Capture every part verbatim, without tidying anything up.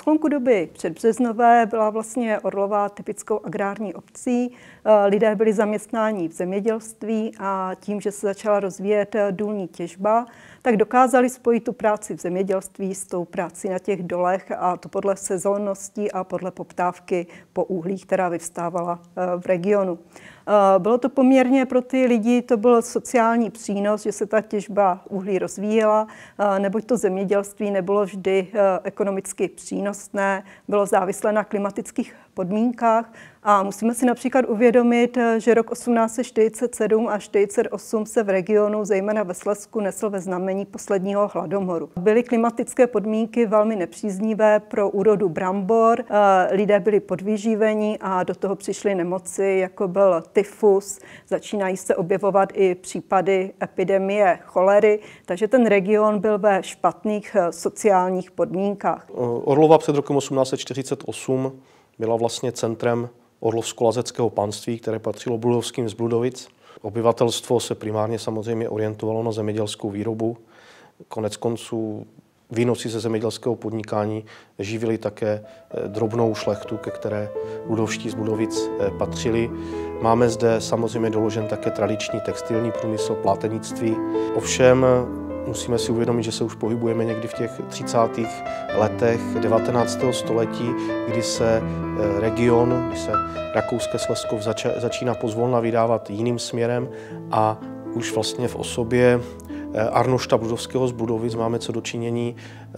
sklonku doby předbřeznové byla vlastně Orlova typickou agrární obcí. Lidé byli zaměstnáni v zemědělství a tím, že se začala rozvíjet důlní těžba, tak dokázali spojit tu práci v zemědělství s tou prací na těch dolech, a to podle sezónnosti a podle poptávky po uhlí, která vyvstávala v regionu. Bylo to poměrně pro ty lidi, to byl sociální přínos, že se ta těžba uhlí rozvíjela, neboť to zemědělství nebylo vždy ekonomicky přínosné, bylo závislé na klimatických podmínkách. A musíme si například uvědomit, že rok osmnáct set čtyřicet sedm a čtyřicet osm se v regionu, zejména ve Slezsku, nesl ve znamení posledního hladomoru. Byly klimatické podmínky velmi nepříznivé pro úrodu brambor, lidé byli podvyživení a do toho přišly nemoci, jako byl tyfus, začínají se objevovat i případy epidemie cholery, takže ten region byl ve špatných sociálních podmínkách. Orlova před rokem osmnáct set čtyřicet osm byla vlastně centrem orlovsko-lazeckého panství, které patřilo Bludovským z Bludovic. Obyvatelstvo se primárně samozřejmě orientovalo na zemědělskou výrobu. Konec konců výnosy ze zemědělského podnikání živili také drobnou šlechtu, ke které Bludovští z Bludovic patřili. Máme zde samozřejmě doložen také tradiční textilní průmysl, plátenictví. Ovšem musíme si uvědomit, že se už pohybujeme někdy v těch třicátých letech devatenáctého století, kdy se region, kdy se Rakouské Slezsko začíná pozvolna vydávat jiným směrem a už vlastně v osobě Arnošta Bludovského z Bludovic máme co dočinění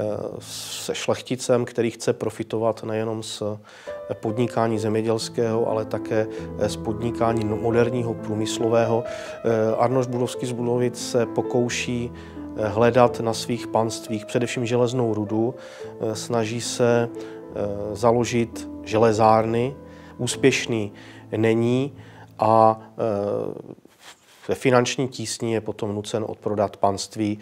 se šlechticem, který chce profitovat nejenom z podnikání zemědělského, ale také z podnikání moderního průmyslového. Arnošt Bludovský z Bludovic se pokouší hledat na svých panstvích především železnou rudu, snaží se založit železárny, úspěšný není a ve finanční tísni je potom nucen odprodat panství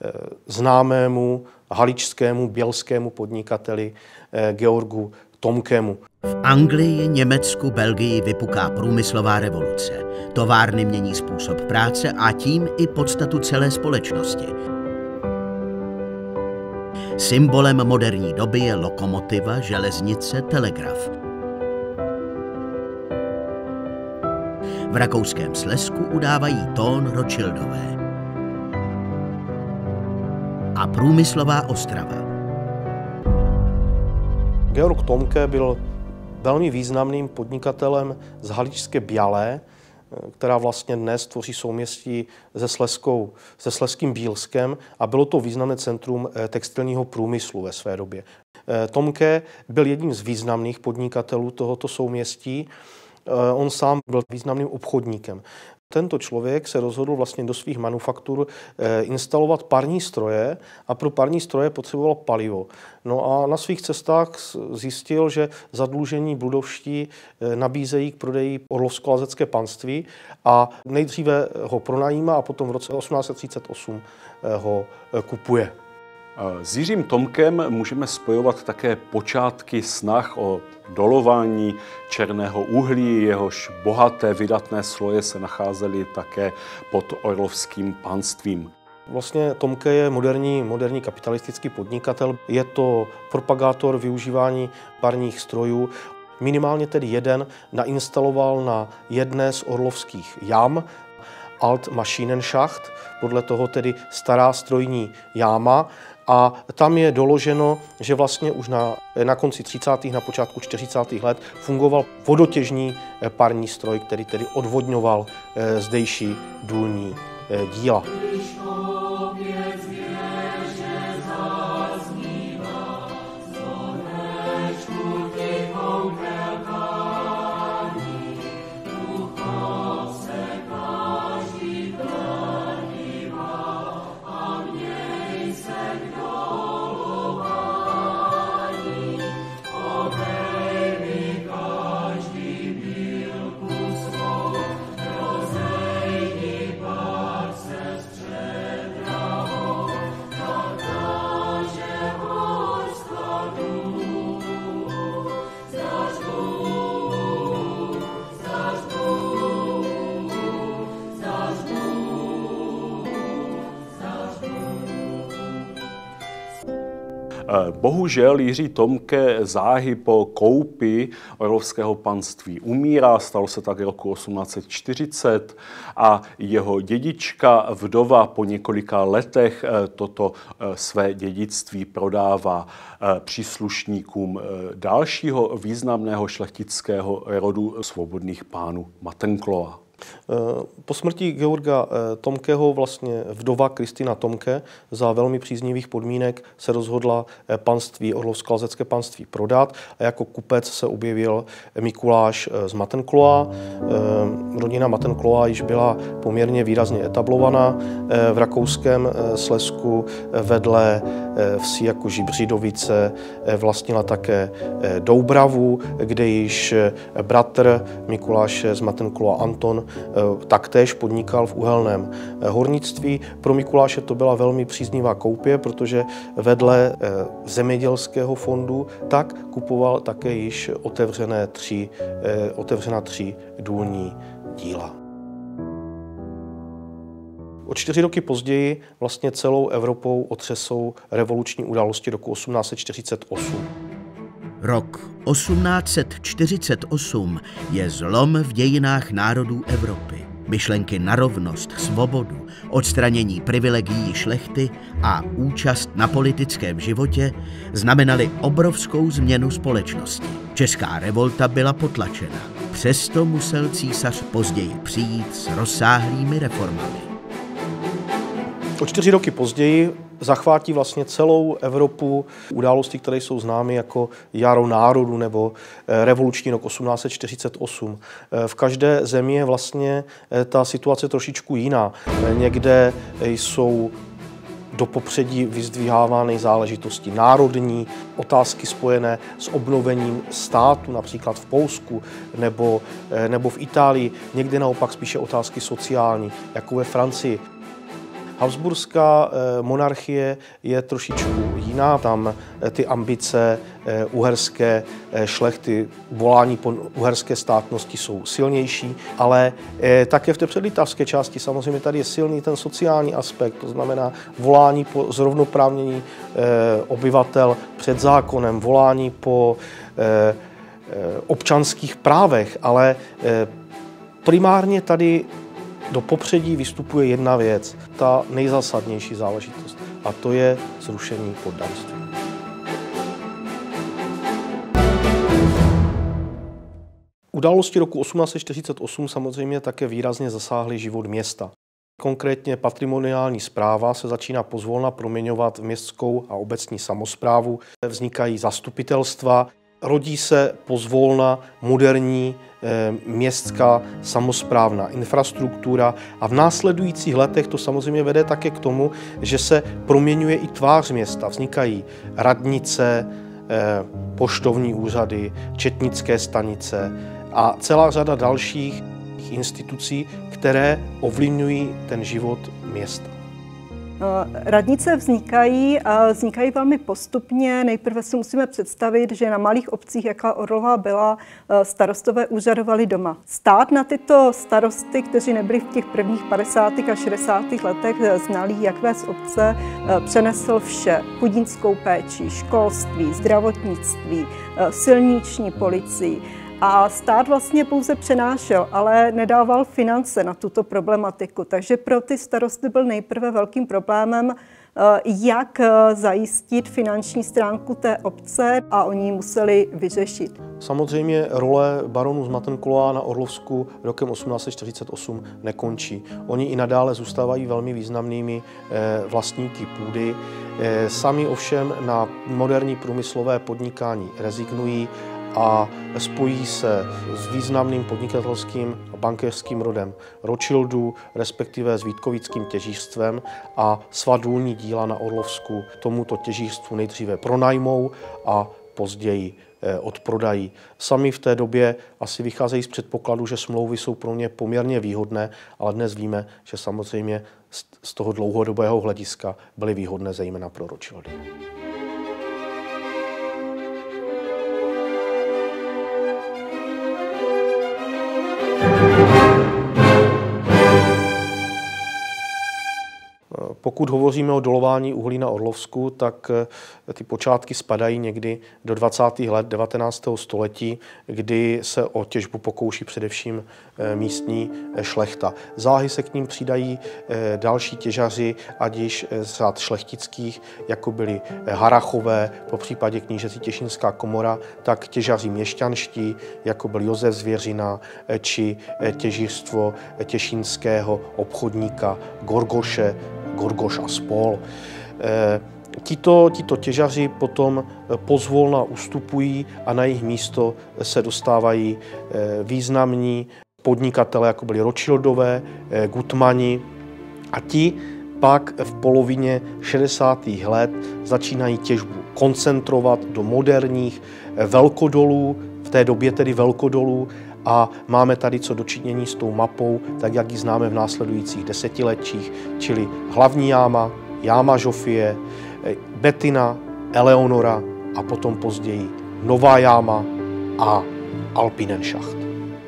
známému haličskému bělskému podnikateli Georgu Tomkému. V Anglii, Německu, Belgii vypuká průmyslová revoluce. Továrny mění způsob práce a tím i podstatu celé společnosti. Symbolem moderní doby je lokomotiva, železnice, telegraf. V rakouském Slezsku udávají tón Rothschildové. A průmyslová Ostrava. Georg Tomke byl velmi významným podnikatelem z Haličské Bialé, která vlastně dnes tvoří souměstí se, Slezskou, se Slezským Bílskem a bylo to významné centrum textilního průmyslu ve své době. Tomke byl jedním z významných podnikatelů tohoto souměstí. On sám byl významným obchodníkem. Tento člověk se rozhodl vlastně do svých manufaktur instalovat parní stroje a pro parní stroje potřeboval palivo. No a na svých cestách zjistil, že zadlužení bludovští nabízejí k prodeji orlovsko-lazecké panství a nejdříve ho pronajímá a potom v roce osmnáct set třicet osm ho kupuje. S Jiřím Tomkem můžeme spojovat také počátky snah o dolování černého uhlí, jehož bohaté vydatné sloje se nacházely také pod orlovským panstvím. Vlastně Tomke je moderní, moderní kapitalistický podnikatel. Je to propagátor využívání parních strojů. Minimálně tedy jeden nainstaloval na jedné z orlovských jam Alt Maschinenschacht, podle toho tedy stará strojní jáma. A tam je doloženo, že vlastně už na, na konci třicátých, na počátku čtyřicátých let fungoval vodotěžní parní stroj, který tedy odvodňoval zdejší důlní díla. Bohužel Jiří Tomke záhy po koupi orlovského panství umírá, stalo se tak roku osmnáct set čtyřicet a jeho dědička, vdova, po několika letech toto své dědictví prodává příslušníkům dalšího významného šlechtického rodu svobodných pánů Matenklova. Po smrti Georga Tomkeho vlastně vdova Kristýna Tomke za velmi příznivých podmínek se rozhodla panství, orlovsko-lazecké panství prodat a jako kupec se objevil Mikuláš z Matenklova. Rodina Matenklova již byla poměrně výrazně etablovaná v rakouském Slezsku, vedle vsi jako Žibřidovice vlastnila také Doubravu, kde již bratr Mikuláše z Matenklova Anton taktéž podnikal v uhelném hornictví. Pro Mikuláše to byla velmi příznivá koupě, protože vedle zemědělského fondu tak kupoval také již otevřené tři, otevřená tři důlní díla. O čtyři roky později vlastně celou Evropou otřesou revoluční události roku osmnáct set čtyřicet osm. Rok osmnáct set čtyřicet osm je zlom v dějinách národů Evropy. Myšlenky na rovnost, svobodu, odstranění privilegií šlechty a účast na politickém životě znamenaly obrovskou změnu společnosti. Česká revolta byla potlačena. Přesto musel císař později přijít s rozsáhlými reformami. O čtyři roky později zachvátí vlastně celou Evropu události, které jsou známy jako Jaro národu nebo revoluční rok osmnáct set čtyřicet osm. V každé zemi je vlastně ta situace trošičku jiná. Někde jsou do popředí vyzdvihávány záležitosti národní, otázky spojené s obnovením státu, například v Polsku nebo, nebo v Itálii. Někde naopak spíše otázky sociální, jako ve Francii. Habsburská monarchie je trošičku jiná, tam ty ambice uherské šlechty, volání po uherské státnosti jsou silnější, ale také v té předlitavské části samozřejmě tady je silný ten sociální aspekt, to znamená volání po zrovnoprávnění obyvatel před zákonem, volání po občanských právech, ale primárně tady do popředí vystupuje jedna věc, ta nejzásadnější záležitost, a to je zrušení poddanství. Události roku osmnáct set čtyřicet osm samozřejmě také výrazně zasáhly život města. Konkrétně patrimoniální správa se začíná pozvolna proměňovat v městskou a obecní samosprávu, vznikají zastupitelstva, rodí se pozvolna moderní městská samosprávná infrastruktura a v následujících letech to samozřejmě vede také k tomu, že se proměňuje i tvář města. Vznikají radnice, poštovní úřady, četnické stanice a celá řada dalších institucí, které ovlivňují ten život města. Radnice vznikají a vznikají velmi postupně. Nejprve si musíme představit, že na malých obcích, jaká Orlová byla, starostové úřadovali doma. Stát na tyto starosty, kteří nebyli v těch prvních padesátých a šedesátých letech znalí, jak vést obce, přenesl vše. Chudínskou péči, školství, zdravotnictví, silniční policii. A stát vlastně pouze přenášel, ale nedával finance na tuto problematiku. Takže pro ty starosty byl nejprve velkým problémem, jak zajistit finanční stránku té obce, a oni ji museli vyřešit. Samozřejmě role baronů z Matenklova na Orlovsku rokem osmnáct set čtyřicet osm nekončí. Oni i nadále zůstávají velmi významnými vlastníky půdy. Sami ovšem na moderní průmyslové podnikání rezignují a spojí se s významným podnikatelským a bankéřským rodem Rothschildů, respektive s vítkovickým těžířstvem, a svá důlní díla na Orlovsku tomuto těžířstvu nejdříve pronajmou a později odprodají. Sami v té době asi vycházejí z předpokladu, že smlouvy jsou pro ně poměrně výhodné, ale dnes víme, že samozřejmě z toho dlouhodobého hlediska byly výhodné zejména pro Rothschildy. Po Pokud hovoříme o dolování uhlí na Orlovsku, tak ty počátky spadají někdy do dvacátých let devatenáctého století, kdy se o těžbu pokouší především místní šlechta. Záhy se k ním přidají další těžaři, ať již z řad šlechtických, jako byli Harachové, po případě knížecí Těšínská komora, tak těžaři měšťanští, jako byl Josef Zvěřina, či těžířstvo těšínského obchodníka Gorgoše, Gorgoš a spol. Tito, tito těžaři potom pozvolna ustupují a na jejich místo se dostávají významní podnikatelé, jako byli Rothschildové, Gutmani, a ti pak v polovině šedesátých let začínají těžbu koncentrovat do moderních velkodolů, v té době tedy velkodolů, a máme tady co dočinění s tou mapou, tak jak ji známe v následujících desetiletích, čili hlavní jáma, jáma Žofie, Bettina, Eleonora a potom později Nová jáma a Alpinenschacht.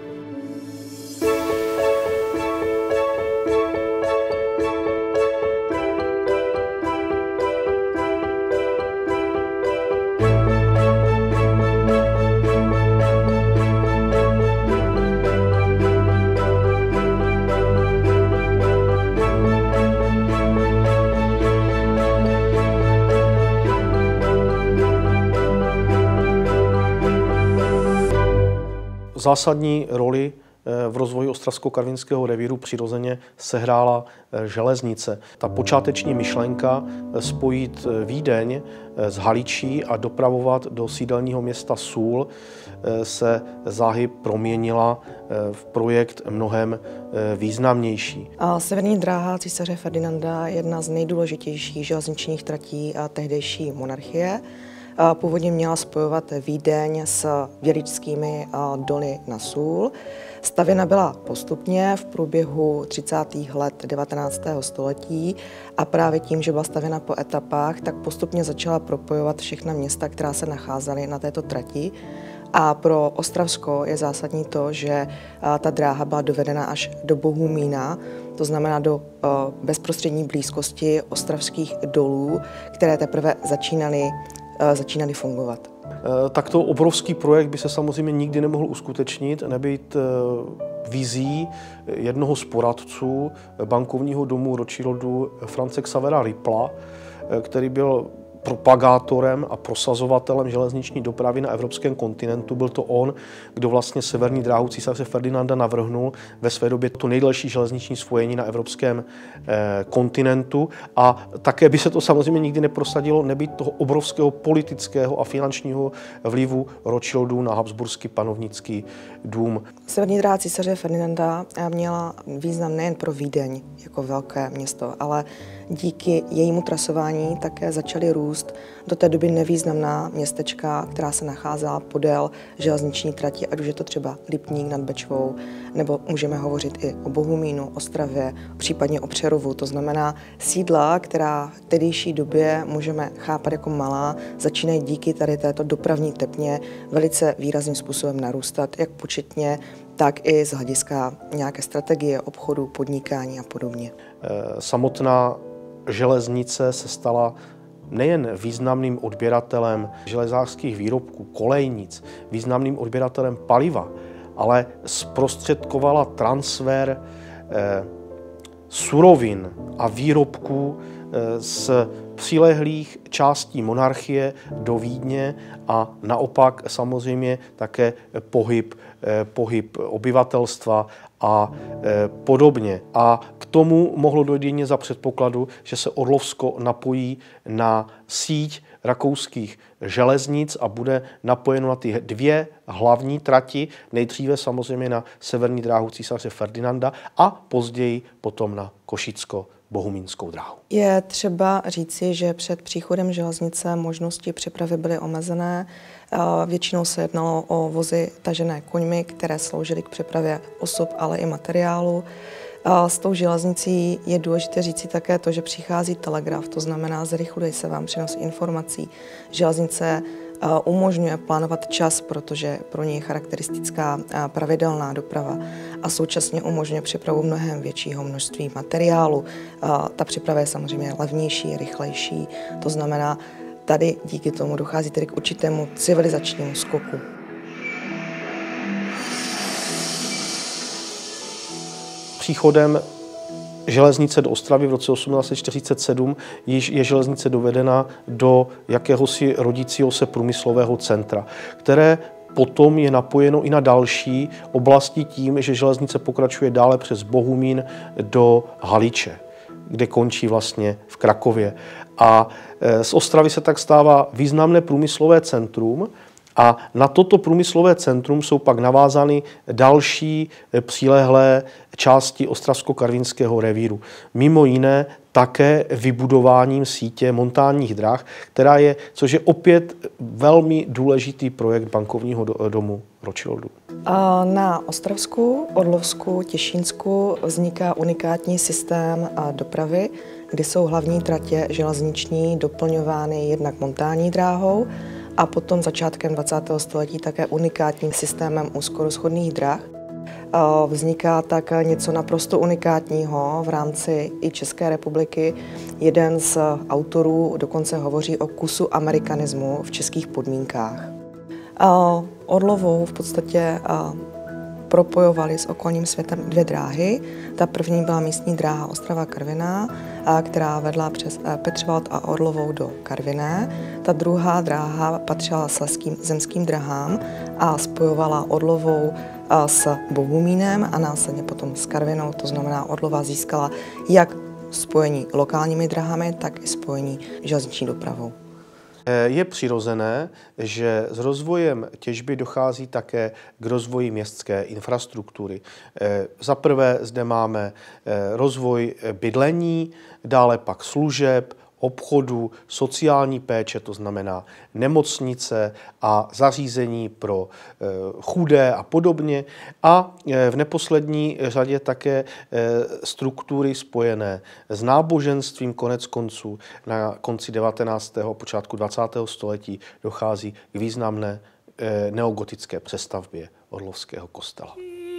Zásadní roli v rozvoji ostravsko-karvinského revíru přirozeně sehrála železnice. Ta počáteční myšlenka spojit Vídeň s Haličí a dopravovat do sídelního města Sůl se záhy proměnila v projekt mnohem významnější. A severní dráha císaře Ferdinanda je jedna z nejdůležitějších železničních tratí tehdejší monarchie. Původně měla spojovat Vídeň s věličskými doly na Sůl. Stavěna byla postupně v průběhu třicátých let devatenáctého století a právě tím, že byla stavěna po etapách, tak postupně začala propojovat všechna města, která se nacházely na této trati. A pro Ostravsko je zásadní to, že ta dráha byla dovedena až do Bohumína, to znamená do bezprostřední blízkosti ostravských dolů, které teprve začínaly začínaly fungovat. Takto obrovský projekt by se samozřejmě nikdy nemohl uskutečnit, nebýt vizí jednoho z poradců bankovního domu Rothschildů France Xavera Rippla, který byl propagátorem a prosazovatelem železniční dopravy na evropském kontinentu. Byl to on, kdo vlastně severní dráhu císaře Ferdinanda navrhnul ve své době to nejdelší železniční spojení na evropském eh, kontinentu, a také by se to samozřejmě nikdy neprosadilo nebýt toho obrovského politického a finančního vlivu Rothschildů na habsburský panovnický dům. Severní dráha císaře Ferdinanda měla význam nejen pro Vídeň jako velké město, ale díky jejímu trasování také začaly růst do té doby nevýznamná městečka, která se nacházela podél železniční trati, ať už je to třeba Lipník nad Bečvou, nebo můžeme hovořit i o Bohumínu, Ostravě, případně o Přerovu. To znamená sídla, která v tehdejší době můžeme chápat jako malá, začínají díky tady této dopravní tepně velice výrazným způsobem narůstat, jak početně, tak i z hlediska nějaké strategie obchodu, podnikání a podobně. Samotná železnice se stala nejen významným odběratelem železářských výrobků, kolejnic, významným odběratelem paliva, ale zprostředkovala transfer eh, surovin a výrobků eh, z přilehlých částí monarchie do Vídně a naopak samozřejmě také pohyb, eh, pohyb obyvatelstva a eh, podobně. A k tomu mohlo dojít jen za předpokladu, že se Orlovsko napojí na síť rakouských železnic a bude napojeno na ty dvě hlavní trati, nejdříve samozřejmě na severní dráhu císaře Ferdinanda a později potom na Košicko-bohumínskou dráhu. Je třeba říci, že před příchodem železnice možnosti přepravy byly omezené. Většinou se jednalo o vozy tažené koňmi, které sloužily k přepravě osob, ale i materiálu. S tou železnicí je důležité říci také to, že přichází telegraf, to znamená, zrychluje se vám přenos informací. Železnice umožňuje plánovat čas, protože pro něj je charakteristická pravidelná doprava a současně umožňuje přepravu mnohem většího množství materiálu. Ta přeprava je samozřejmě levnější, rychlejší, to znamená, tady díky tomu dochází tedy k určitému civilizačnímu skoku. Příchodem železnice do Ostravy v roce osmnáct set čtyřicet sedm již je železnice dovedena do jakéhosi rodícího se průmyslového centra, které potom je napojeno i na další oblasti tím, že železnice pokračuje dále přes Bohumín do Haliče, kde končí vlastně v Krakově. A z Ostravy se tak stává významné průmyslové centrum, a na toto průmyslové centrum jsou pak navázány další přilehlé části Ostravsko-Karvinského revíru. Mimo jiné také vybudováním sítě montánních drah, která je, což je opět velmi důležitý projekt bankovního domu Rothschildů. Na Ostravsku, Orlovsku, Těšínsku vzniká unikátní systém dopravy, kdy jsou hlavní tratě železniční doplňovány jednak montánní dráhou, a potom začátkem dvacátého století také unikátním systémem úzkorozchodných drah. Vzniká tak něco naprosto unikátního v rámci i České republiky. Jeden z autorů dokonce hovoří o kusu amerikanismu v českých podmínkách. Orlovou v podstatě propojovali s okolním světem dvě dráhy. Ta první byla místní dráha Ostrava-Karviná, která vedla přes Petřvald a Orlovou do Karviné. Ta druhá dráha patřila slezským zemským drahám a spojovala Orlovou s Bohumínem a následně potom s Karvinou. To znamená, Orlova získala jak spojení lokálními drahami, tak i spojení železniční dopravou. Je přirozené, že s rozvojem těžby dochází také k rozvoji městské infrastruktury. Za prvé zde máme rozvoj bydlení, dále pak služeb, obchodu, sociální péče, to znamená nemocnice a zařízení pro chudé a podobně. A v neposlední řadě také struktury spojené s náboženstvím. Konec konců na konci devatenáctého počátku dvacátého století dochází k významné neogotické přestavbě Orlovského kostela.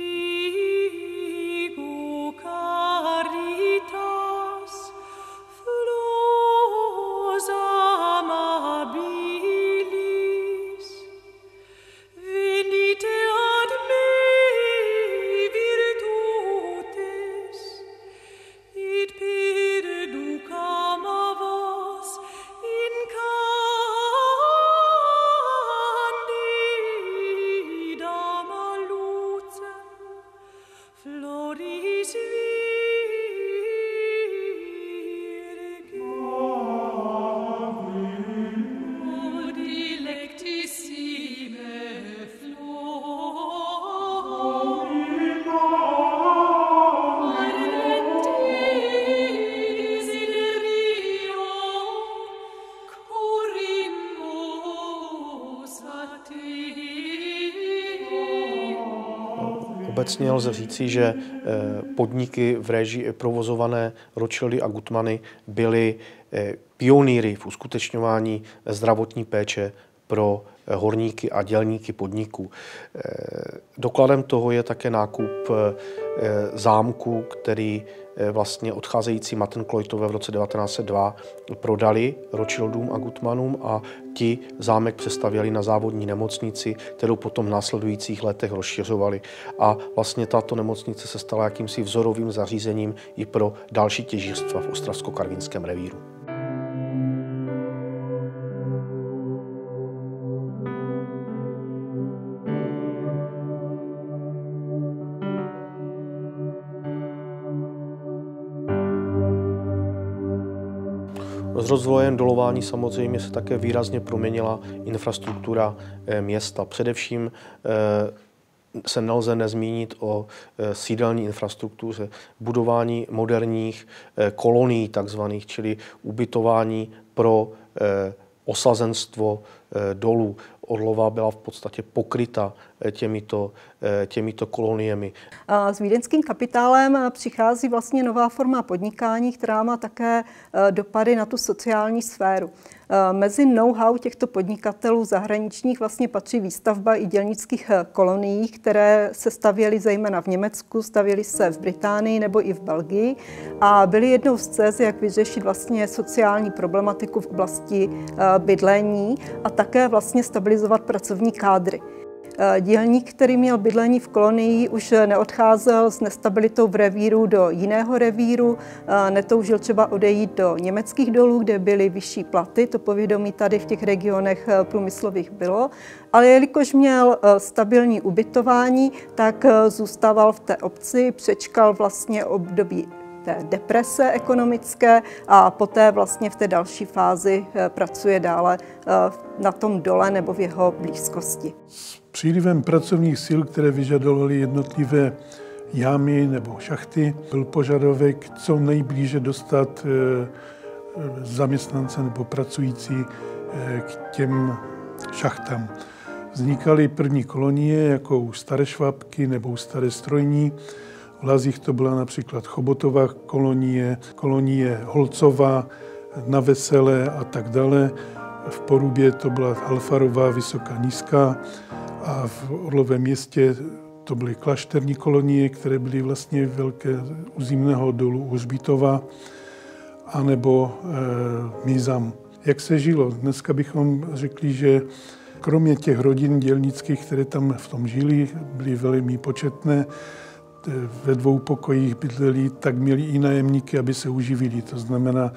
Obecně lze říci, že podniky v režii provozované Rothschildy a Guttmanny byly pionýry v uskutečňování zdravotní péče pro horníky a dělníky podniků. Dokladem toho je také nákup zámku, který vlastně odcházející Mattenkleutové v roce devatenáct set dva prodali Rothschildům a Guttmannům a ti zámek přestavěli na závodní nemocnici, kterou potom v následujících letech rozšiřovali. A vlastně tato nemocnice se stala jakýmsi vzorovým zařízením i pro další těžířstva v Ostravsko-Karvinském revíru. S rozvojem dolování samozřejmě se také výrazně proměnila infrastruktura města. Především se nelze nezmínit o sídelní infrastruktuře, budování moderních kolonií takzvaných, čili ubytování pro osazenstvo dolů. Orlova byla v podstatě pokryta těmito, těmito koloniemi. S vídeňským kapitálem přichází vlastně nová forma podnikání, která má také dopady na tu sociální sféru. Mezi know-how těchto podnikatelů zahraničních vlastně patří výstavba i dělnických kolonií, které se stavěly zejména v Německu, stavěly se v Británii nebo i v Belgii a byly jednou z cest, jak vyřešit vlastně sociální problematiku v oblasti bydlení a také vlastně stabilizovat pracovní kádry. Dělník, který měl bydlení v kolonii, už neodcházel s nestabilitou v revíru do jiného revíru, netoužil třeba odejít do německých dolů, kde byly vyšší platy, to povědomí tady v těch regionech průmyslových bylo, ale jelikož měl stabilní ubytování, tak zůstával v té obci, přečkal vlastně období té deprese ekonomické a poté vlastně v té další fázi pracuje dále na tom dole nebo v jeho blízkosti. S přílivem pracovních sil, které vyžadovaly jednotlivé jámy nebo šachty, byl požadavek co nejblíže dostat zaměstnance nebo pracující k těm šachtám. Vznikaly první kolonie, jako u Staré Švábky nebo u Staré Strojní. V Lazích to byla například Chobotová kolonie, kolonie Holcová, Na Veselé a tak dále. V Porubě to byla Alfarová, Vysoká, Nízká a v Orlovém městě to byly klášterní kolonie, které byly vlastně velké u zimného dolu u Hřbitova anebo e, Mízam. Jak se žilo? Dneska bychom řekli, že kromě těch rodin dělnických, které tam v tom žili, byly velmi početné, ve dvou pokojích bydleli, tak měli i nájemníky, aby se uživili. To znamená,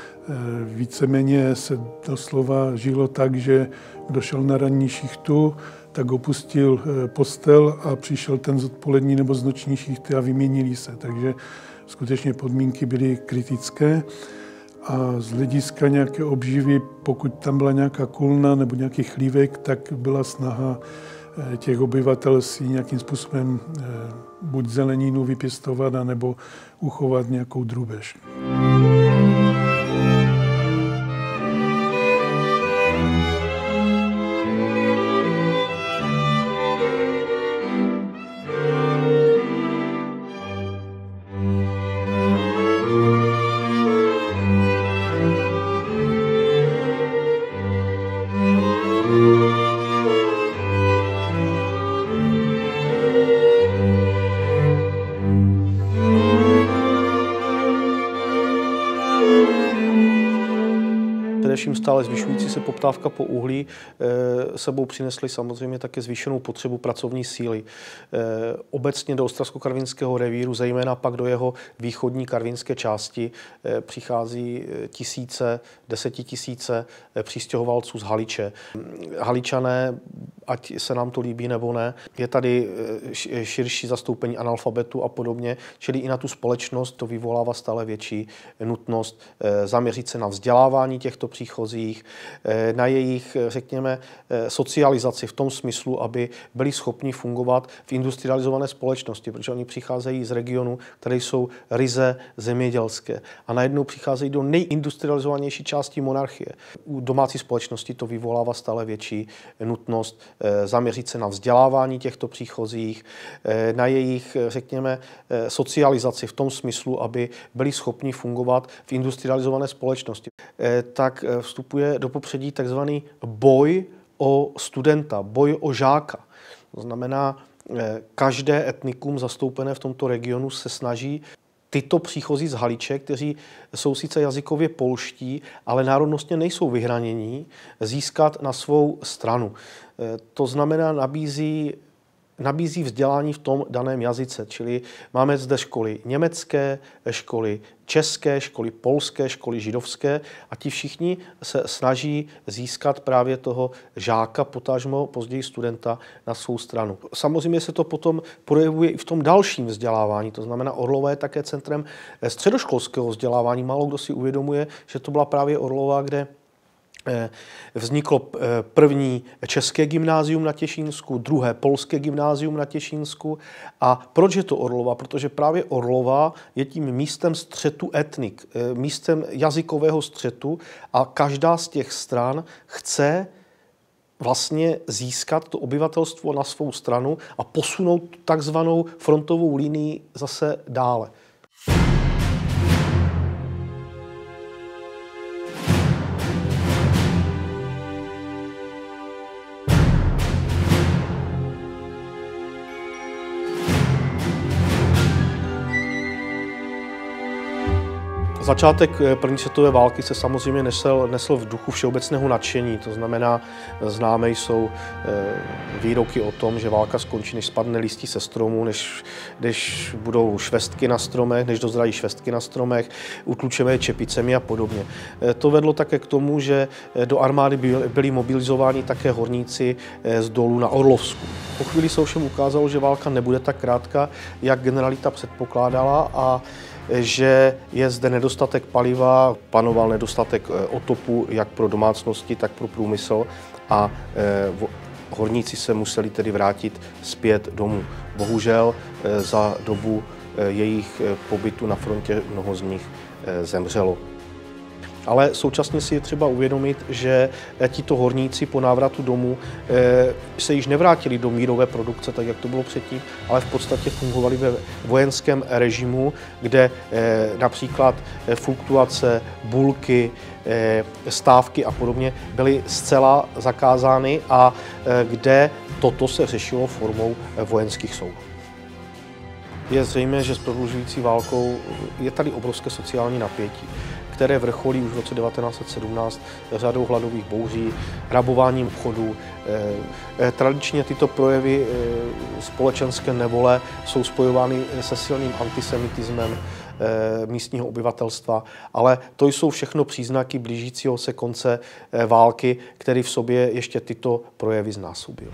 víceméně se doslova žilo tak, že kdo šel na ranní šichtu, tak opustil postel a přišel ten z odpolední nebo z noční šichty a vyměnili se. Takže skutečně podmínky byly kritické. A z hlediska nějaké obživy, pokud tam byla nějaká kulna nebo nějaký chlívek, tak byla snaha těch obyvatel si nějakým způsobem buď zeleninu vypěstovat, nebo uchovat nějakou drůbež. Především stále zvyšující se poptávka po uhlí e, sebou přinesly samozřejmě také zvýšenou potřebu pracovní síly. E, obecně do Ostravsko-Karvinského revíru, zejména pak do jeho východní karvinské části, e, přichází tisíce, desetitisíce přistěhovalců z Haliče. Haličané, ať se nám to líbí nebo ne, je tady širší zastoupení analfabetů a podobně, čili i na tu společnost to vyvolává stále větší nutnost e, zaměřit se na vzdělávání těchto příchozích, na jejich, řekněme, socializaci v tom smyslu, aby byli schopni fungovat v industrializované společnosti, protože oni přicházejí z regionů, které jsou ryze zemědělské a najednou přicházejí do nejindustrializovanější části monarchie. U domácí společnosti to vyvolává stále větší nutnost zaměřit se na vzdělávání těchto příchozích, na jejich, řekněme, socializaci v tom smyslu, aby byli schopni fungovat v industrializované společnosti. Tak vstupuje do popředí takzvaný boj o studenta, boj o žáka. To znamená, každé etnikum zastoupené v tomto regionu se snaží tyto příchozí z Haliče, kteří jsou sice jazykově polští, ale národnostně nejsou vyhranění, získat na svou stranu. To znamená, nabízí nabízí vzdělání v tom daném jazyce, čili máme zde školy německé, školy české, školy polské, školy židovské a ti všichni se snaží získat právě toho žáka, potažmo později studenta na svou stranu. Samozřejmě se to potom projevuje i v tom dalším vzdělávání, to znamená Orlova je také centrem středoškolského vzdělávání. Málo kdo si uvědomuje, že to byla právě Orlova, kde vzniklo první české gymnázium na Těšínsku, druhé polské gymnázium na Těšínsku. A proč je to Orlova? Protože právě Orlova je tím místem střetu etnik, místem jazykového střetu a každá z těch stran chce vlastně získat to obyvatelstvo na svou stranu a posunout takzvanou frontovou linii zase dále. Začátek první světové války se samozřejmě nesl, nesl v duchu všeobecného nadšení, to znamená, známé jsou výroky o tom, že válka skončí, než spadne listí se stromu, než, než budou švestky na stromech, než dozrají švestky na stromech, utlučeme je čepicemi a podobně. To vedlo také k tomu, že do armády byli, byli mobilizováni také horníci z dolů na Orlovsku. Po chvíli se ovšem ukázalo, že válka nebude tak krátká, jak generalita předpokládala, a že je zde nedostatek paliva, panoval nedostatek otopu jak pro domácnosti, tak pro průmysl, a horníci se museli tedy vrátit zpět domů. Bohužel za dobu jejich pobytu na frontě mnoho z nich zemřelo. Ale současně si je třeba uvědomit, že tito horníci po návratu domů se již nevrátili do mírové produkce, tak jak to bylo předtím, ale v podstatě fungovali ve vojenském režimu, kde například fluktuace, bulky, stávky a podobně byly zcela zakázány a kde toto se řešilo formou vojenských soudů. Je zřejmé, že s prodlužující válkou je tady obrovské sociální napětí, které vrcholí už v roce devatenáct set sedmnáct řadou hladových bouří, rabováním obchodů. Tradičně tyto projevy společenské nevole jsou spojovány se silným antisemitismem místního obyvatelstva, ale to jsou všechno příznaky blížícího se konce války, který v sobě ještě tyto projevy znásobil.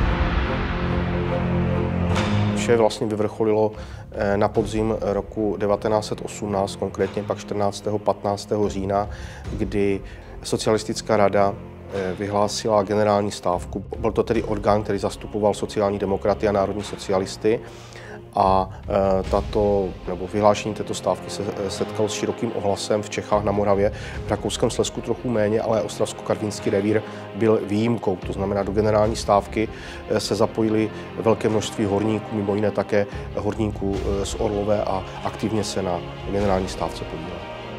Vše vlastně vyvrcholilo na podzim roku devatenáct set osmnáct, konkrétně pak čtrnáctého patnáctého října, kdy Socialistická rada vyhlásila generální stávku. Byl to tedy orgán, který zastupoval sociální demokraty a národní socialisty. A tato, nebo vyhlášení této stávky se setkalo s širokým ohlasem v Čechách, na Moravě, v Rakouském Slezsku trochu méně, ale Ostravsko-Karvinský revír byl výjimkou. To znamená, do generální stávky se zapojili velké množství horníků, mimo jiné také horníků z Orlové, a aktivně se na generální stávce podíleli.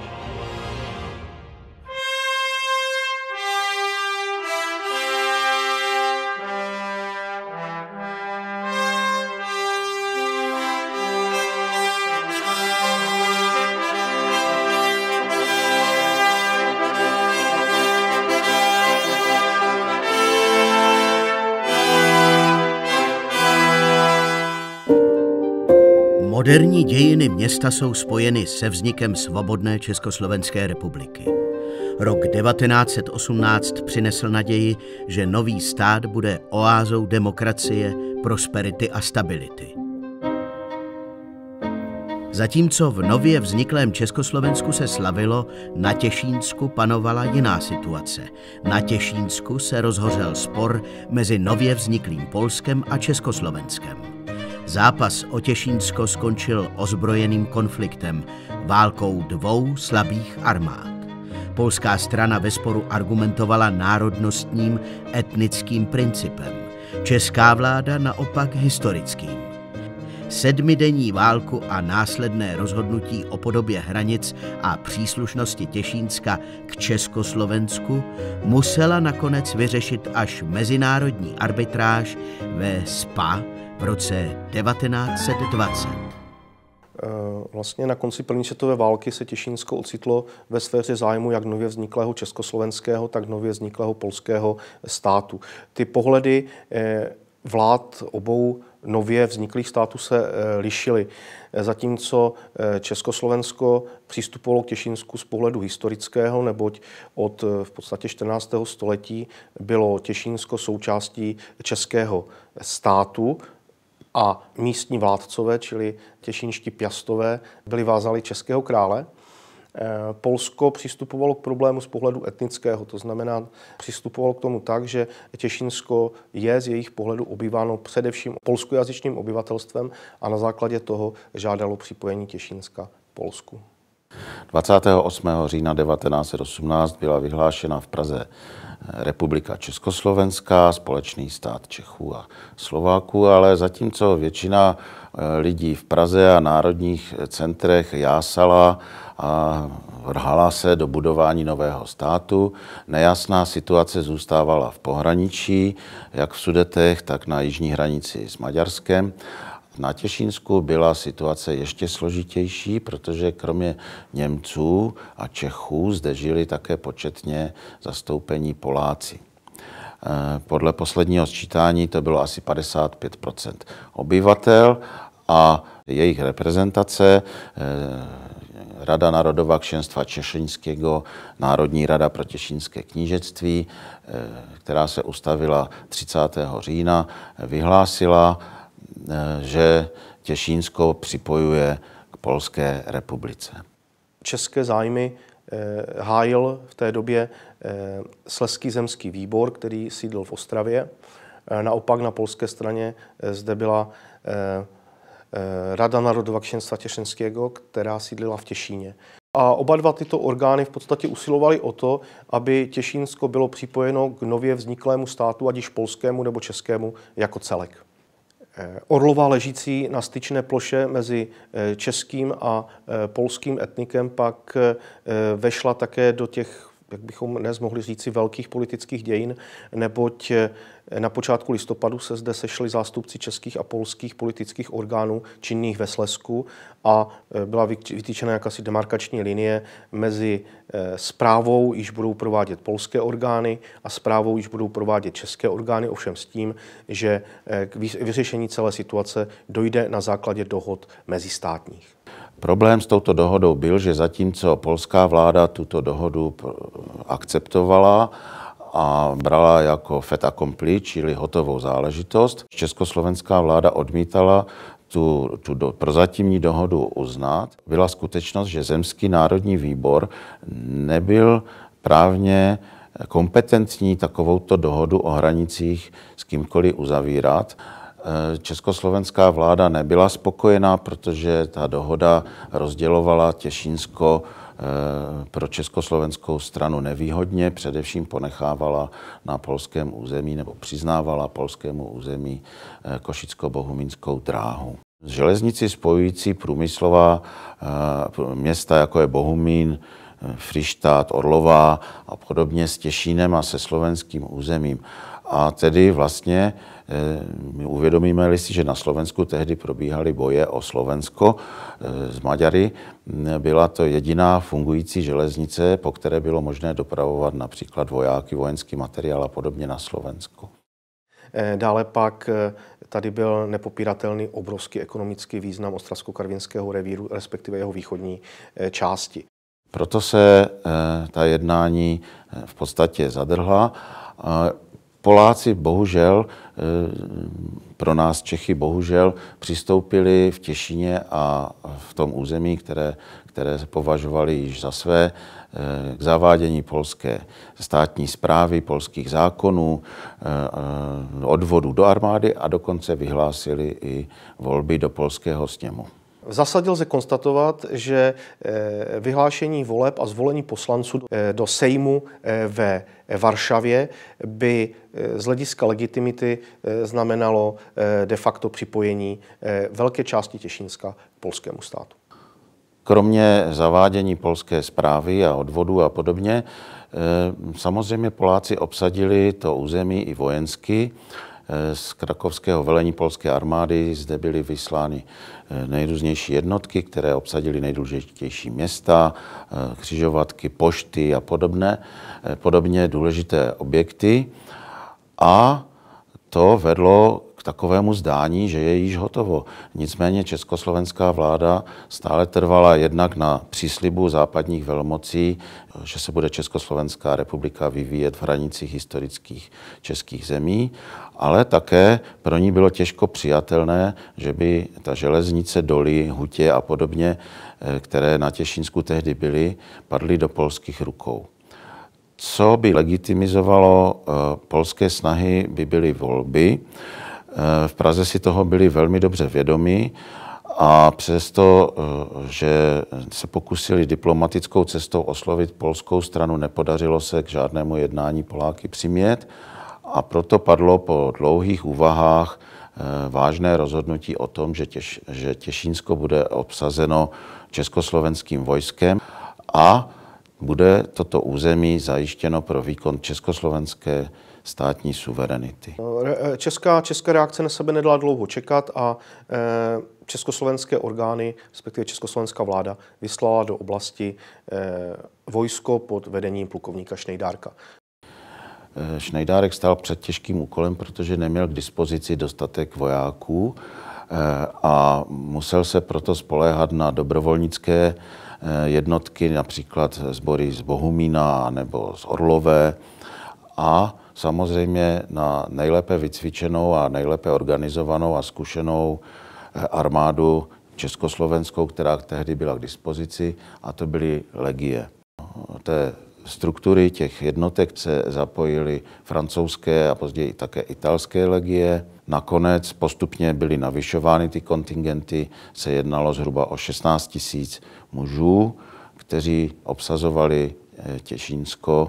Moderní dějiny města jsou spojeny se vznikem svobodné Československé republiky. Rok devatenáct set osmnáct přinesl naději, že nový stát bude oázou demokracie, prosperity a stability. Zatímco v nově vzniklém Československu se slavilo, na Těšínsku panovala jiná situace. Na Těšínsku se rozhořel spor mezi nově vzniklým Polskem a Československem. Zápas o Těšínsko skončil ozbrojeným konfliktem, válkou dvou slabých armád. Polská strana ve sporu argumentovala národnostním, etnickým principem, česká vláda naopak historickým. Sedmidenní válku a následné rozhodnutí o podobě hranic a příslušnosti Těšínska k Československu musela nakonec vyřešit až mezinárodní arbitráž ve S P A v roce devatenáct set dvacet. Vlastně na konci první světové války se Těšínsko ocitlo ve sféře zájmu jak nově vzniklého československého, tak nově vzniklého polského státu. Ty pohledy vlád obou nově vzniklých států se lišily. Zatímco Československo přistupovalo k Těšínsku z pohledu historického, neboť od v podstatě čtrnáctého století bylo Těšínsko součástí českého státu, a místní vládcové, čili těšínští pěstové, byli vázali českého krále. Polsko přistupovalo k problému z pohledu etnického, to znamená, přistupovalo k tomu tak, že Těšínsko je z jejich pohledu obýváno především polskojazyčným obyvatelstvem a na základě toho žádalo připojení Těšínska k Polsku. dvacátého osmého října devatenáct set osmnáct byla vyhlášena v Praze Republika Československá, společný stát Čechů a Slováků, ale zatímco většina lidí v Praze a národních centrech jásala a vrhala se do budování nového státu, nejasná situace zůstávala v pohraničí, jak v Sudetech, tak na jižní hranici s Maďarskem. Na Těšínsku byla situace ještě složitější, protože kromě Němců a Čechů zde žili také početně zastoupení Poláci. Podle posledního sčítání to bylo asi padesát pět procent obyvatel a jejich reprezentace, Rada národova kšenstva Češinského, Národní rada pro těšínské knížectví, která se ustavila třicátého října, vyhlásila, že Těšínsko připojuje k Polské republice. České zájmy eh, hájil v té době eh, Slezský zemský výbor, který sídlil v Ostravě. Eh, naopak na polské straně eh, zde byla eh, eh, Rada národova kšenstva Těšinského, která sídlila v Těšíně. A oba dva tyto orgány v podstatě usilovaly o to, aby Těšínsko bylo připojeno k nově vzniklému státu, ať již polskému nebo českému, jako celek. Orlova ležící na styčné ploše mezi českým a polským etnikem pak vešla také do těch, jak bychom dnes mohli říci, velkých politických dějin, neboť na počátku listopadu se zde sešli zástupci českých a polských politických orgánů činných ve Slezsku a byla vytýčena jakási demarkační linie mezi správou, již budou provádět polské orgány, a správou, již budou provádět české orgány, ovšem s tím, že k vyřešení celé situace dojde na základě dohod mezistátních. Problém s touto dohodou byl, že zatímco polská vláda tuto dohodu akceptovala a brala jako fait accompli, čili hotovou záležitost, československá vláda odmítala tu, tu do, prozatímní dohodu uznat. Byla skutečnost, že Zemský národní výbor nebyl právně kompetentní takovouto dohodu o hranicích s kýmkoliv uzavírat. Československá vláda nebyla spokojená, protože ta dohoda rozdělovala Těšínsko pro československou stranu nevýhodně, především ponechávala na polském území nebo přiznávala polskému území Košicko-Bohumínskou dráhu. Železnici spojující průmyslová města, jako je Bohumín, Fryštát, Orlová a podobně s Těšínem a se slovenským územím. A tedy vlastně my uvědomíme-li si, že na Slovensku tehdy probíhaly boje o Slovensko s Maďary, byla to jediná fungující železnice, po které bylo možné dopravovat například vojáky, vojenský materiál a podobně na Slovensku. Dále pak tady byl nepopíratelný obrovský ekonomický význam Ostravsko-Karvinského revíru, respektive jeho východní části. Proto se ta jednání v podstatě zadrhla. Poláci bohužel, pro nás Čechy bohužel, přistoupili v Těšíně a v tom území, které, které považovali již za své, k zavádění polské státní správy, polských zákonů, odvodu do armády a dokonce vyhlásili i volby do polského sněmu. V zásadě lze konstatovat, že vyhlášení voleb a zvolení poslanců do Sejmu ve Varšavě by z hlediska legitimity znamenalo de facto připojení velké části Těšínska k polskému státu. Kromě zavádění polské správy a odvodů a podobně, samozřejmě Poláci obsadili to území i vojensky. Z krakovského velení polské armády zde byly vyslány nejrůznější jednotky, které obsadily nejdůležitější města, křižovatky, pošty a podobné, podobně důležité objekty. A to vedlo k takovému zdání, že je již hotovo. Nicméně československá vláda stále trvala jednak na příslibu západních velmocí, že se bude Československá republika vyvíjet v hranicích historických českých zemí, ale také pro ní bylo těžko přijatelné, že by ta železnice, doly, hutě a podobně, které na Těšínsku tehdy byly, padly do polských rukou. Co by legitimizovalo polské snahy, by byly volby. V Praze si toho byli velmi dobře vědomi A přesto, že se pokusili diplomatickou cestou oslovit polskou stranu, nepodařilo se k žádnému jednání Poláky přimět a proto padlo po dlouhých úvahách vážné rozhodnutí o tom, že, Těš, že Těšínsko bude obsazeno československým vojskem a bude toto území zajištěno pro výkon československé státní suverenity. Česká, česká reakce na sebe nedala dlouho čekat a e, československé orgány, respektive československá vláda, vyslala do oblasti e, vojsko pod vedením plukovníka Šnejdárka. Šnejdárek stál před těžkým úkolem, protože neměl k dispozici dostatek vojáků a musel se proto spoléhat na dobrovolnické jednotky, například sbory z Bohumína nebo z Orlové a samozřejmě na nejlépe vycvičenou a nejlépe organizovanou a zkušenou armádu československou, která tehdy byla k dispozici, a to byly legie. Té struktury těch jednotek se zapojily francouzské a později také italské legie. Nakonec postupně byly navyšovány ty kontingenty, se jednalo zhruba o šestnáct tisíc mužů, kteří obsazovali Těšínsko,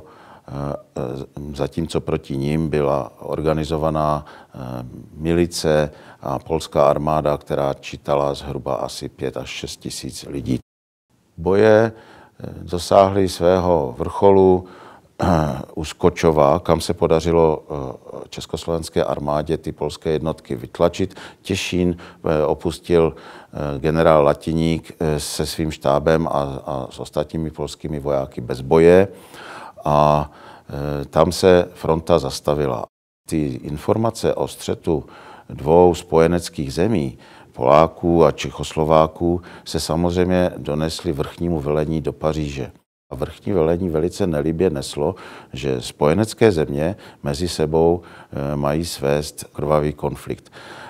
zatímco proti ním byla organizovaná milice a polská armáda, která čítala zhruba asi pět až šest tisíc lidí. Boje dosáhly svého vrcholu u Skočova, kam se podařilo československé armádě ty polské jednotky vytlačit. Těšín opustil generál Latiník se svým štábem a, a s ostatními polskými vojáky bez boje a tam se fronta zastavila. Ty informace o střetu dvou spojeneckých zemí, Poláků a Čechoslováků, se samozřejmě donesly vrchnímu velení do Paříže. A vrchní velení velice nelibě neslo, že spojenecké země mezi sebou mají svést krvavý konflikt.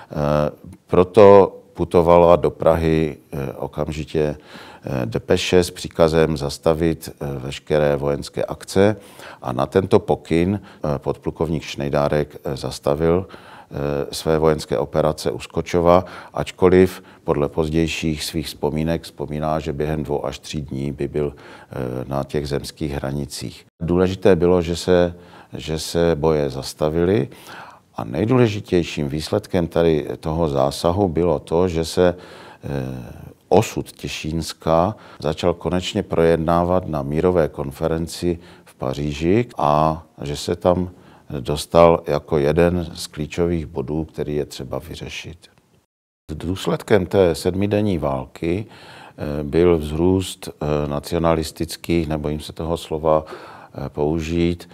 Proto putovala do Prahy okamžitě depeše s příkazem zastavit veškeré vojenské akce a na tento pokyn podplukovník Šnejdárek zastavil své vojenské operace u Skočova, ačkoliv podle pozdějších svých vzpomínek vzpomíná, že během dvou až tří dní by byl na těch zemských hranicích. Důležité bylo, že se, že se boje zastavily a nejdůležitějším výsledkem tady toho zásahu bylo to, že se osud Těšínska začal konečně projednávat na mírové konferenci v Paříži a že se tam dostal jako jeden z klíčových bodů, který je třeba vyřešit. Důsledkem té sedmidenní války byl vzrůst nacionalistických, nebojím se toho slova použít,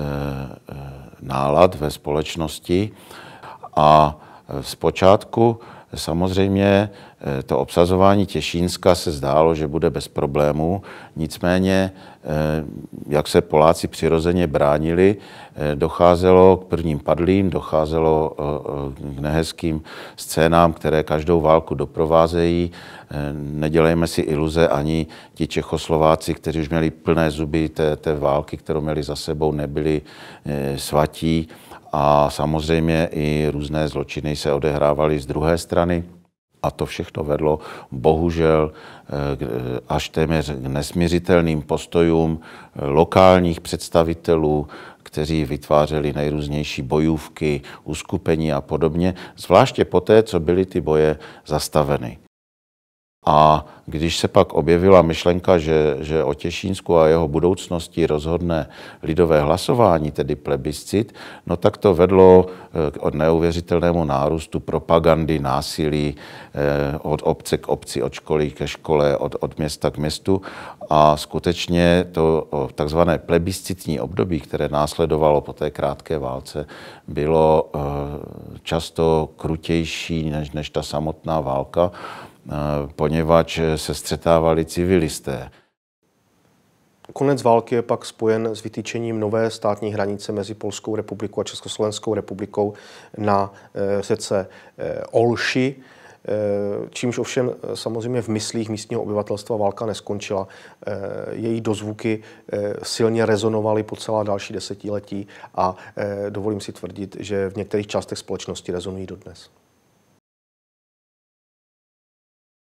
nálad ve společnosti a zpočátku samozřejmě to obsazování Těšínska se zdálo, že bude bez problémů, nicméně, jak se Poláci přirozeně bránili, docházelo k prvním padlým, docházelo k nehezkým scénám, které každou válku doprovázejí. Nedělejme si iluze, ani ti Čechoslováci, kteří už měli plné zuby té, té války, kterou měli za sebou, nebyli svatí. A samozřejmě i různé zločiny se odehrávaly z druhé strany. A to všechno vedlo bohužel až téměř k nesmiřitelným postojům lokálních představitelů, kteří vytvářeli nejrůznější bojůvky, uskupení a podobně, zvláště poté, co byly ty boje zastaveny. A když se pak objevila myšlenka, že, že o Těšínsku a jeho budoucnosti rozhodne lidové hlasování, tedy plebiscit, no tak to vedlo k neuvěřitelnému nárůstu propagandy, násilí od obce k obci, od školy ke škole, od, od města k městu. A skutečně to takzvané plebiscitní období, které následovalo po té krátké válce, bylo často krutější než, než ta samotná válka, poněvadž se střetávali civilisté. Konec války je pak spojen s vytýčením nové státní hranice mezi Polskou republikou a Československou republikou na řece Olši, čímž ovšem samozřejmě v myslích místního obyvatelstva válka neskončila. Její dozvuky silně rezonovaly po celá další desetiletí a dovolím si tvrdit, že v některých částech společnosti rezonují dodnes.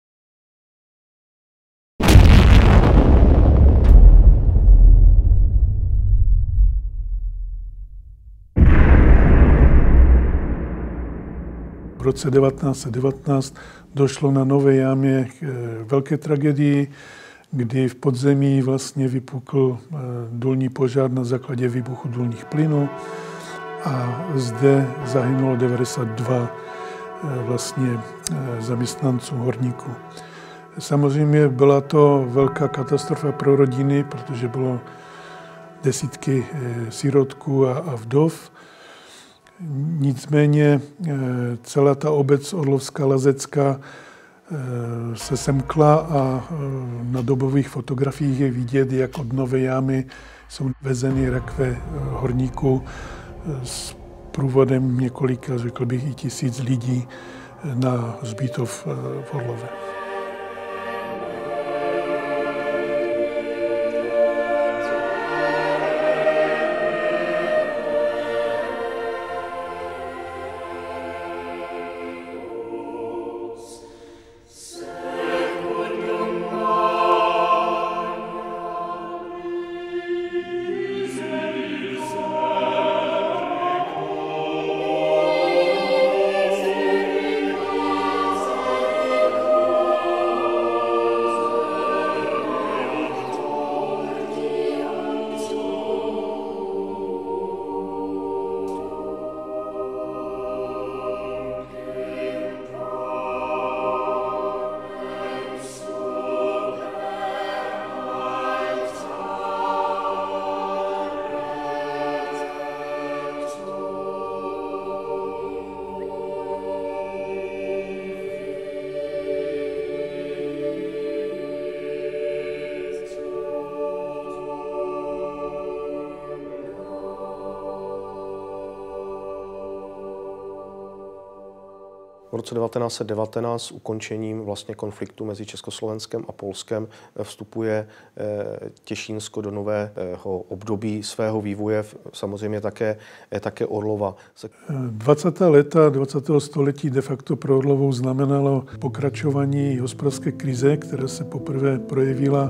roce devatenáct set devatenáct došlo na Nové Jámě k velké tragédii, kdy v podzemí vlastně vypukl důlní požár na základě výbuchu důlních plynů a zde zahynulo devadesát dva vlastně zaměstnanců horníků. Samozřejmě byla to velká katastrofa pro rodiny, protože bylo desítky sirotků a, a vdov. Nicméně celá ta obec Orlovská Lazecká se semkla a na dobových fotografiích je vidět, jak od Nové Jámy jsou vezeny rakve horníků s průvodem několika, řekl bych, i tisíc lidí na hřbitov v Orlové. V roce devatenáct set devatenáct s ukončením vlastně konfliktu mezi Československem a Polskem vstupuje Těšínsko do nového období svého vývoje, samozřejmě také, také Orlova. dvacátá léta dvacátého století de facto pro Orlovou znamenalo pokračování hospodářské krize, která se poprvé projevila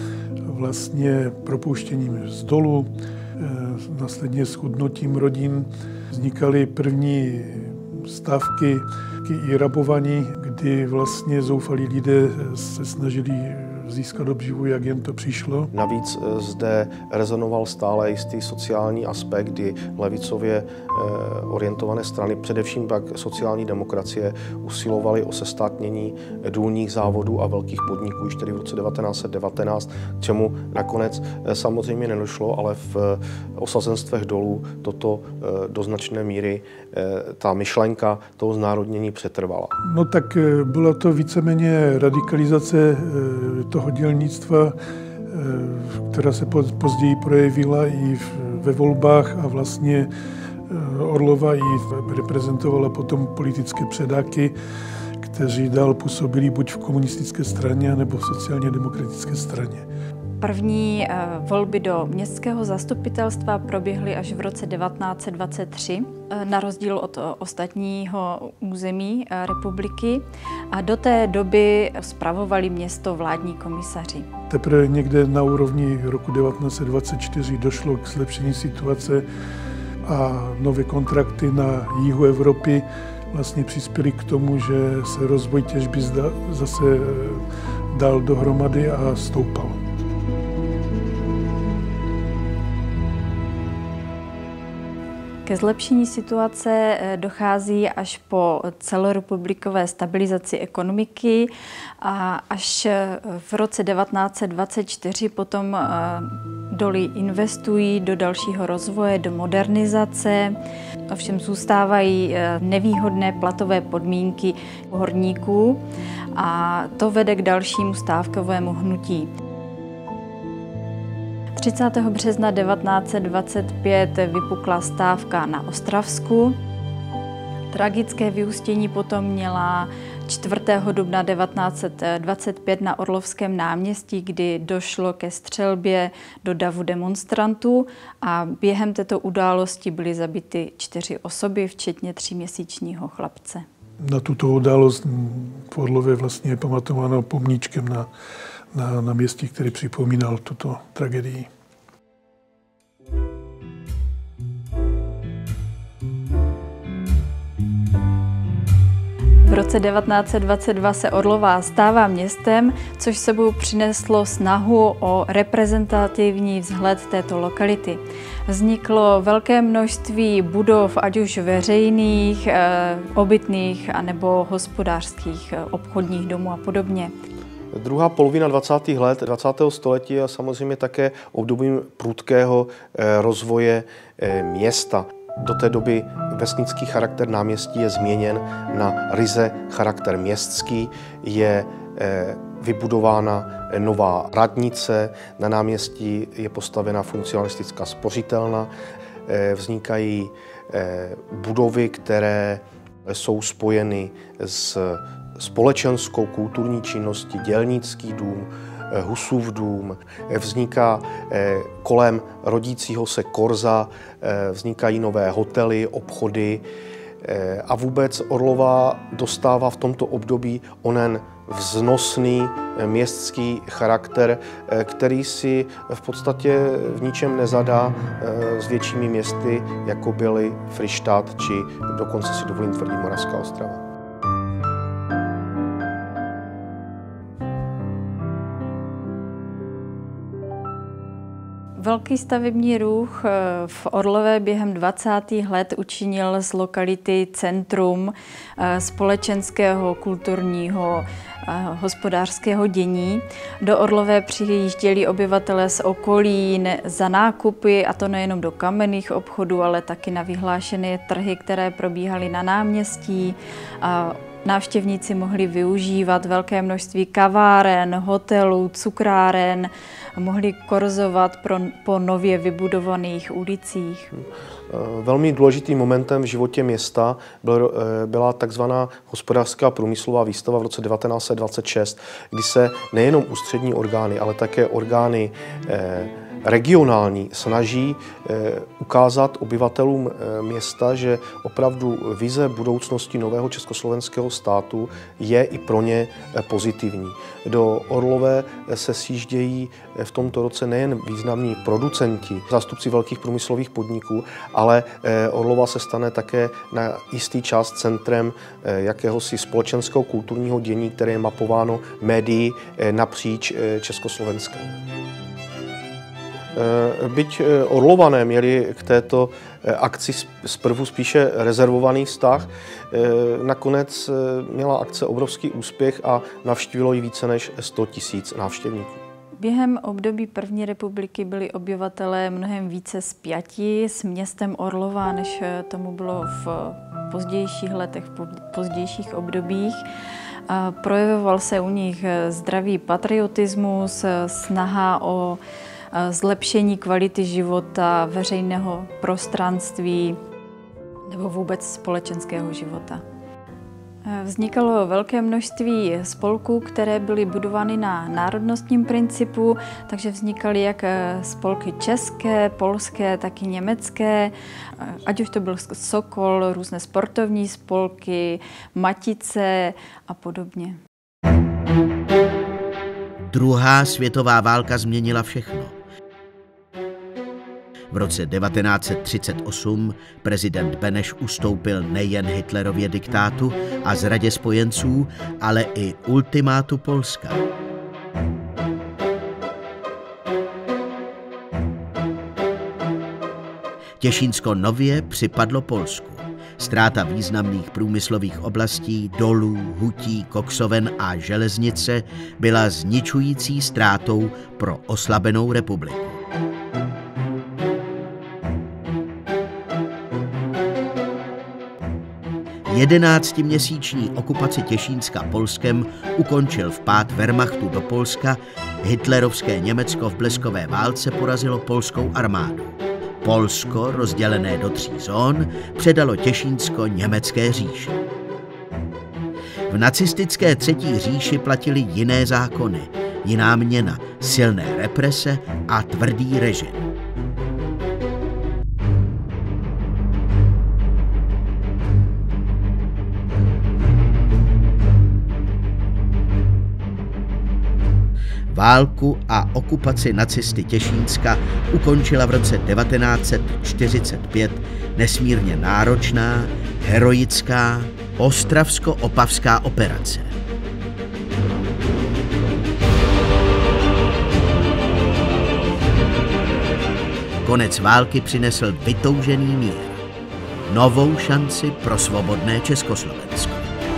vlastně propouštěním z dolu, následně schudnutím rodin. Vznikaly první stávky i rabovaní, kdy vlastně zoufalí lidé se snažili získat obživu, jak jen to přišlo. Navíc zde rezonoval stále jistý sociální aspekt, kdy levicově orientované strany, především pak sociální demokracie, usilovaly o sestátnění důlních závodů a velkých podniků již tedy v roce devatenáct set devatenáct, k čemu nakonec samozřejmě nedošlo, ale v osazenstvech dolů toto do značné míry ta myšlenka toho znárodnění přetrvala. No tak byla to víceméně radikalizace toho dělnictva, která se později projevila i ve volbách a vlastně Orlova i reprezentovala potom politické předáky, kteří dál působili buď v komunistické straně, nebo v sociálně demokratické straně. První volby do městského zastupitelstva proběhly až v roce devatenáct set dvacet tři, na rozdíl od ostatního území republiky, a do té doby spravovali město vládní komisaři. Teprve někde na úrovni roku devatenáct set dvacet čtyři došlo k zlepšení situace a nové kontrakty na jihu Evropy vlastně přispěly k tomu, že se rozvoj těžby zase dal dohromady a stoupal. Ke zlepšení situace dochází až po celorepublikové stabilizaci ekonomiky a až v roce devatenáct set dvacet čtyři potom doly investují do dalšího rozvoje, do modernizace. Ovšem zůstávají nevýhodné platové podmínky horníků a to vede k dalšímu stávkovému hnutí. třicátého března devatenáct set dvacet pět vypukla stávka na Ostravsku. Tragické vyústění potom měla čtvrtého dubna devatenáct set dvacet pět na Orlovském náměstí, kdy došlo ke střelbě do davu demonstrantů a během této události byly zabity čtyři osoby, včetně tříměsíčního chlapce. Na tuto událost v Orlově vlastně je pamatováno pomníčkem na, na, na městě, který připomínal tuto tragédii. roce devatenáct set dvacet dva se Orlová stává městem, což sebou přineslo snahu o reprezentativní vzhled této lokality. Vzniklo velké množství budov, ať už veřejných, obytných, anebo hospodářských, obchodních domů a podobně. Druhá polovina dvacátých let dvacátého století je samozřejmě také obdobím prudkého rozvoje města. Do té doby vesnický charakter náměstí je změněn na ryze charakter městský. Je vybudována nová radnice, na náměstí je postavena funkcionalistická spořitelna, vznikají budovy, které jsou spojeny s společenskou kulturní činností, dělnický dům, Husův dům, vzniká kolem rodícího se Korza, vznikají nové hotely, obchody a vůbec Orlová dostává v tomto období onen vznosný městský charakter, který si v podstatě v ničem nezadá s většími městy, jako byly Fryštát či dokonce si dovolím tvrdit Moravská Ostrava. Velký stavební ruch v Orlové během dvacátých let učinil z lokality centrum společenského, kulturního, hospodářského dění. Do Orlové přijížděli obyvatelé z okolí za nákupy, a to nejenom do kamenných obchodů, ale taky na vyhlášené trhy, které probíhaly na náměstí. Návštěvníci mohli využívat velké množství kaváren, hotelů, cukráren, mohli korzovat pro, po nově vybudovaných ulicích. Velmi důležitým momentem v životě města byl, byla takzvaná hospodářská průmyslová výstava v roce devatenáct set dvacet šest, kdy se nejenom ústřední orgány, ale také orgány regionální snaží ukázat obyvatelům města, že opravdu vize budoucnosti nového československého státu je i pro ně pozitivní. Do Orlové se sjíždějí v tomto roce nejen významní producenti, zástupci velkých průmyslových podniků, ale Orlova se stane také na jistý čas centrem jakéhosi společenského kulturního dění, které je mapováno médií napříč Československem. Byť Orlované měli k této akci zprvu spíše rezervovaný vztah, nakonec měla akce obrovský úspěch a navštívilo ji více než sto tisíc návštěvníků. Během období první republiky byli obyvatelé mnohem více spjati s městem Orlova, než tomu bylo v pozdějších letech, v pozdějších obdobích. Projevoval se u nich zdravý patriotismus, snaha o zlepšení kvality života, veřejného prostranství nebo vůbec společenského života. Vznikalo velké množství spolků, které byly budovány na národnostním principu, takže vznikaly jak spolky české, polské, tak i německé, ať už to byl Sokol, různé sportovní spolky, Matice a podobně. Druhá světová válka změnila všechno. V roce devatenáct set třicet osm prezident Beneš ustoupil nejen Hitlerově diktátu a zradě spojenců, ale i ultimátu Polska. Těšínsko nově připadlo Polsku. Ztráta významných průmyslových oblastí, dolů, hutí, koksoven a železnice byla zničující ztrátou pro oslabenou republiku. Jedenáctiměsíční okupaci Těšínska Polskem ukončil vpád Wehrmachtu do Polska. Hitlerovské Německo v bleskové válce porazilo polskou armádu. Polsko, rozdělené do tří zón, předalo Těšínsko německé říši. V nacistické třetí říši platily jiné zákony, jiná měna, silné represe a tvrdý režim. Válku a okupaci nacisty Těšínska ukončila v roce devatenáct set čtyřicet pět nesmírně náročná, heroická Ostravsko-opavská operace. Konec války přinesl vytoužený mír. Novou šanci pro svobodné Československo.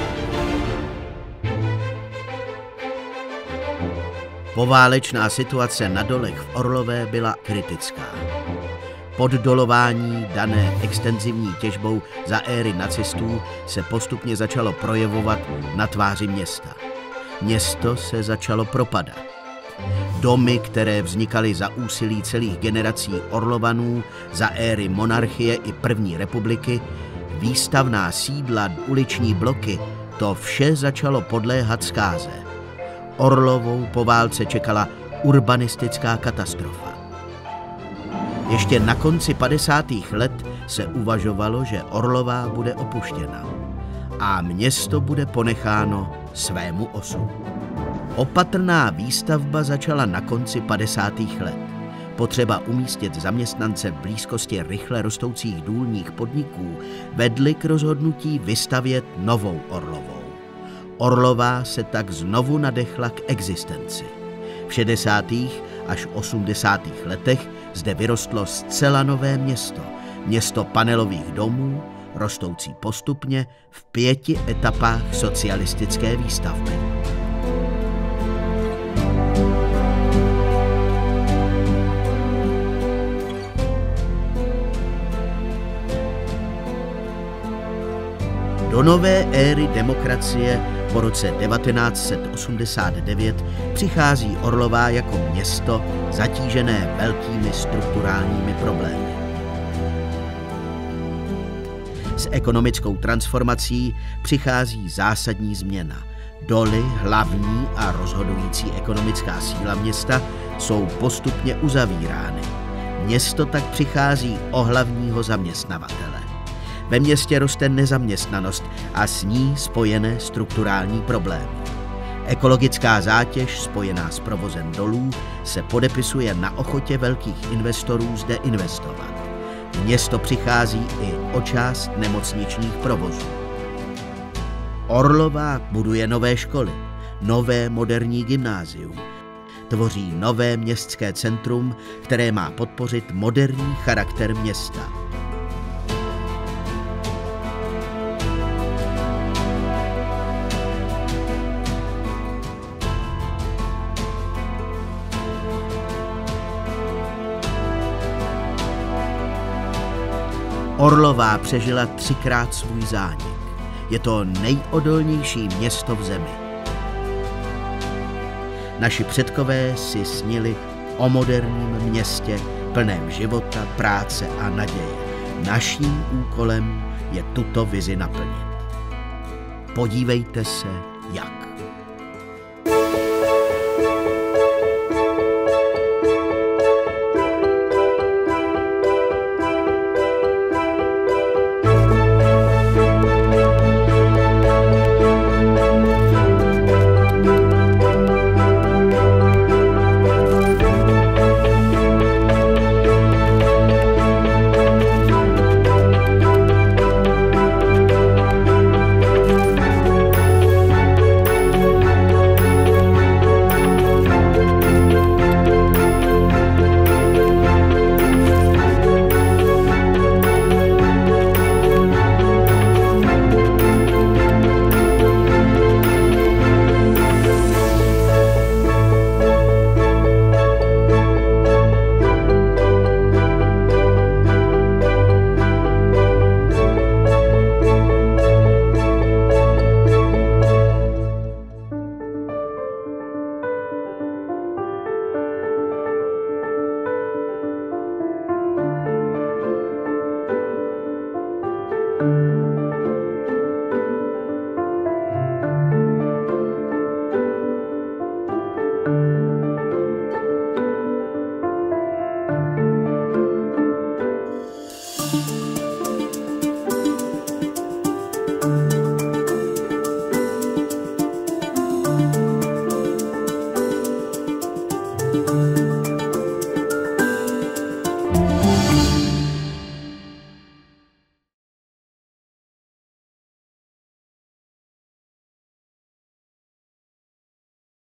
Poválečná situace na dolech v Orlové byla kritická. Poddolování dané extenzivní těžbou za éry nacistů se postupně začalo projevovat na tváři města. Město se začalo propadat. Domy, které vznikaly za úsilí celých generací Orlovanů za éry monarchie i první republiky, výstavná sídla, uliční bloky, to vše začalo podléhat zkáze. Orlovou po válce čekala urbanistická katastrofa. Ještě na konci padesátých let se uvažovalo, že Orlová bude opuštěna a město bude ponecháno svému osudu. Opatrná výstavba začala na konci padesátých let. Potřeba umístit zaměstnance v blízkosti rychle rostoucích důlních podniků vedly k rozhodnutí vystavět novou Orlovou. Orlová se tak znovu nadechla k existenci. V šedesátých až osmdesátých letech zde vyrostlo zcela nové město, město panelových domů, rostoucí postupně v pěti etapách socialistické výstavby. Do nové éry demokracie po roce devatenáct set osmdesát devět přichází Orlová jako město zatížené velkými strukturálními problémy. S ekonomickou transformací přichází zásadní změna. Doly, hlavní a rozhodující ekonomická síla města, jsou postupně uzavírány. Město tak přichází o hlavního zaměstnavatele. Ve městě roste nezaměstnanost a s ní spojené strukturální problémy. Ekologická zátěž spojená s provozem dolů se podepisuje na ochotě velkých investorů zde investovat. Město přichází i o část nemocničních provozů. Orlová buduje nové školy, nové moderní gymnázium. Tvoří nové městské centrum, které má podpořit moderní charakter města. Orlová přežila třikrát svůj zánik. Je to nejodolnější město v zemi. Naši předkové si snili o moderním městě plném života, práce a naděje. Naším úkolem je tuto vizi naplnit. Podívejte se, jak.